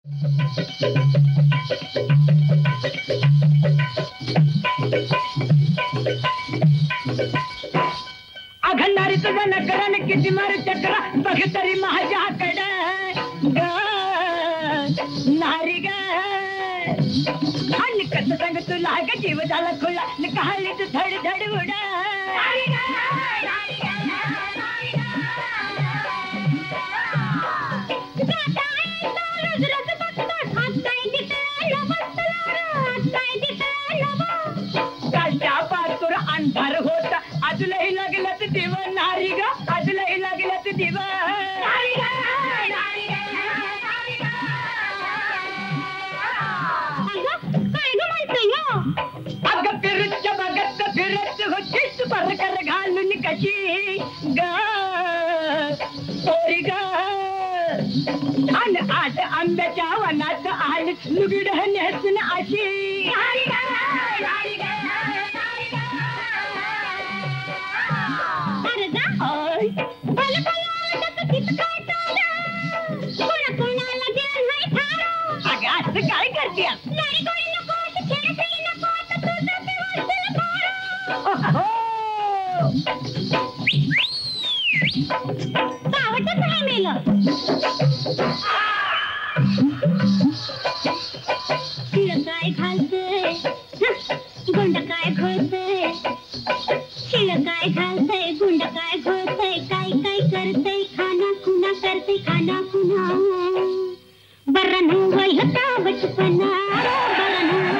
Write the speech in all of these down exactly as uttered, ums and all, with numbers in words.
अघनारी तुझा नकरण किती मार चक्र बघ तरी माझ्याकडे ग नारी ग आणि कसं सांग तुला ग जीव झाला खुला निकाली तू धड धड उडा अंधार होता अजूनही लागला तर दिव नारी ग अजूनही लागला तर दिव अगं फिरत बघत फिरत होतीस पर कर घालून कशी ग पोरी ग आणि आज आंब्याच्या वनात आली लुगड नेसून अशी काय करते सावटच नाही मेलं शिळ काय घालतंय गुंड काय घोळतंय शिळ काय घालतंय गुंड काय घोळतंय काय काय करतंय खाना खुना करते खाना खुना बरा नव्ह होता वटपणा बरा नव्ह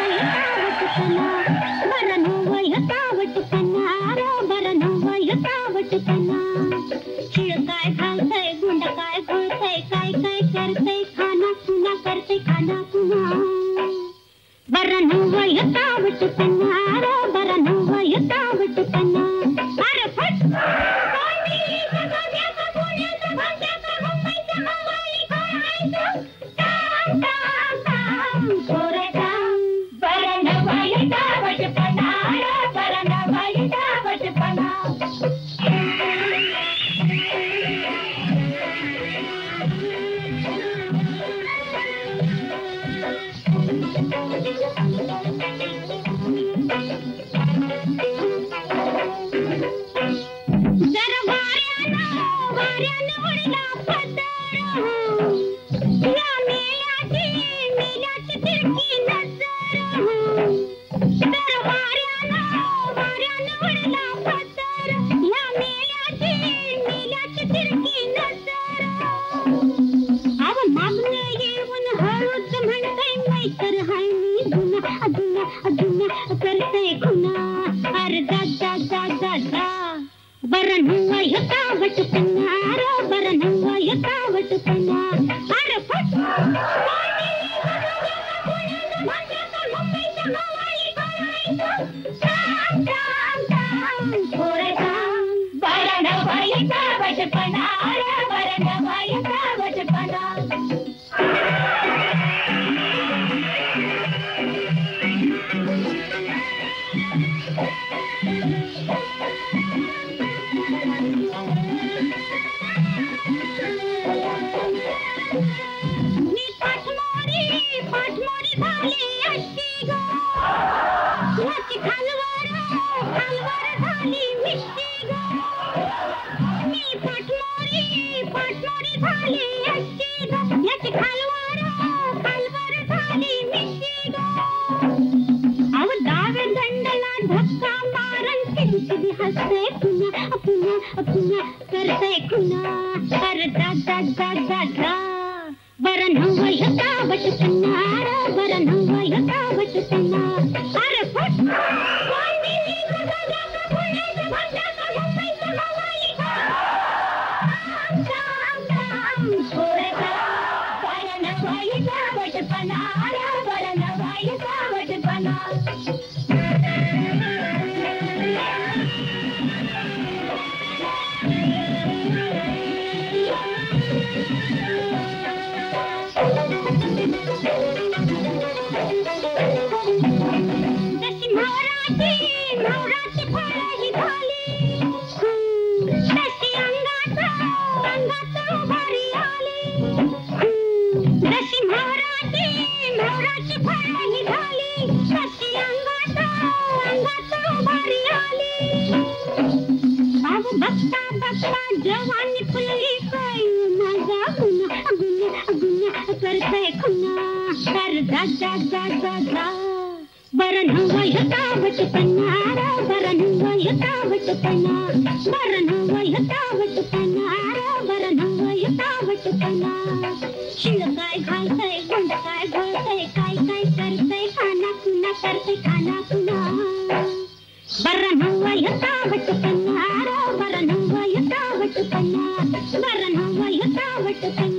होता वटपणा बरा नव्ह होता वटपणा शिळ काय घालतंय गुंड काय घोळतंय काय काय करतंय खाना खुना करते खाना खुना बरा नव्ह होता वटपणा बरा नव्ह होता वटपणा अरे फट कशी फळ निघाली कशी अंगात अंगात भारी आली बाबू बघता बघता जवानी फुलली काय माझा गुन्हा गुन्हा गुन्हा करतय खुन्हा कर जा जा जा जा जा बरं नव्ह येता वटपणा बरं नव्ह येता वटपणा बरं नव्ह येता वटपणा बरं नव्ह येता वटपणा शिळ काय घालतय गुंड काय घोळतय काय काय करतय खाना खुना करतय खाना खुना बरं नव्ह येता वटपणा बरं नव्ह येता वटपणा बरं नव्ह येता वटपणा